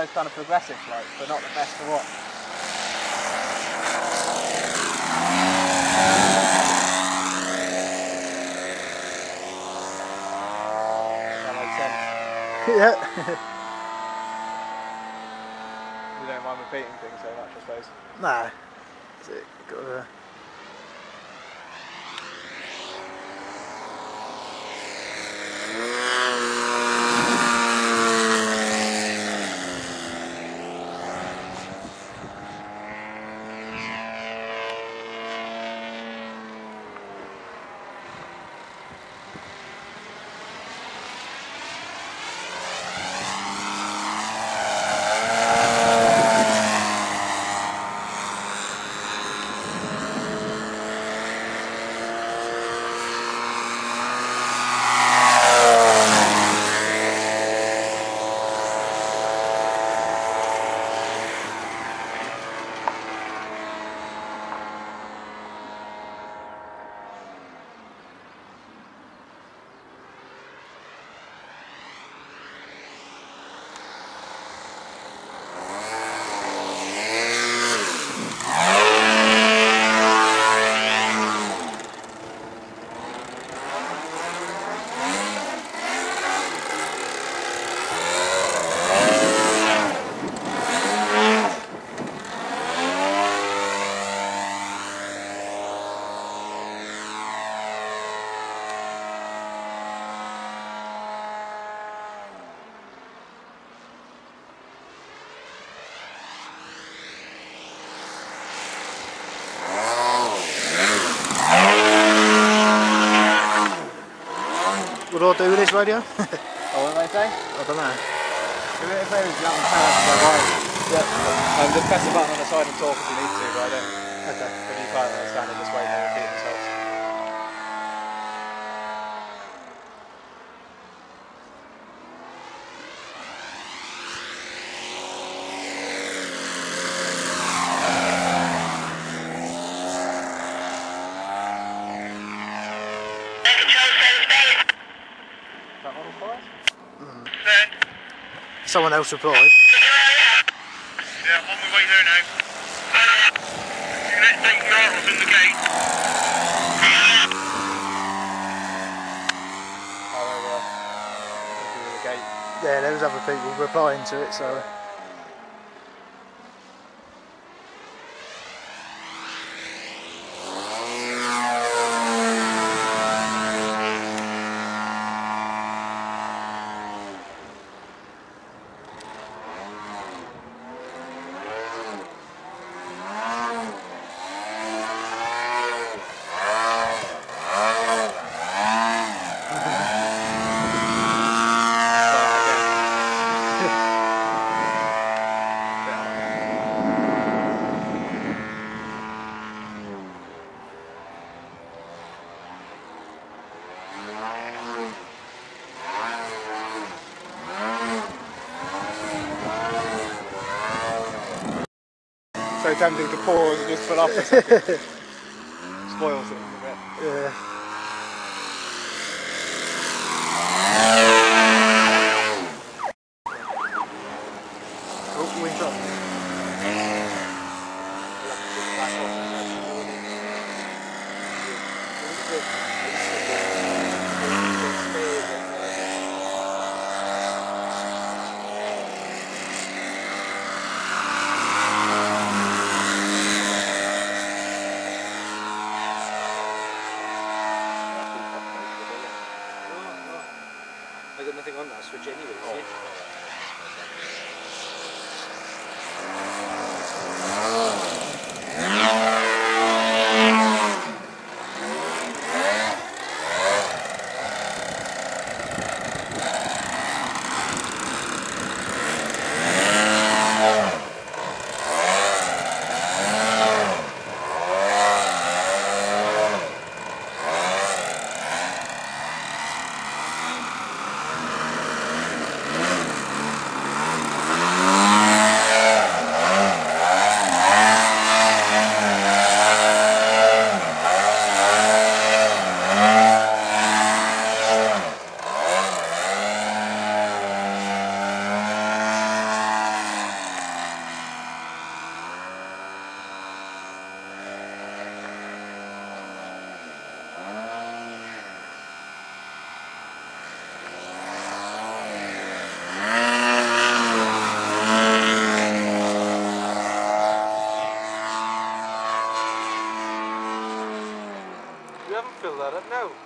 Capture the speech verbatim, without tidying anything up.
those kind of progressive floats, but not the best to watch. That makes sense. Yeah. You don't mind repeating things so much, I suppose. Nah. That's it. Got to, What do I do with this radio? Oh, what did they say? I don't know. If it was young parents, don't worry. Yep. Um, just press the button on the side and talk if you need to, but I don't. Okay. If you can't understand it, just wait and repeat themselves. Someone else replied. Yeah, on my way there now. You let's take your art off in the gate. Oh, there we are. The gate. Yeah, there was other people replying to it, so. So tempting to pause and just pull off a second. Spoils it a bit. Yeah. Oh, wings up. I got nothing on that switch anyway. Oh. that now?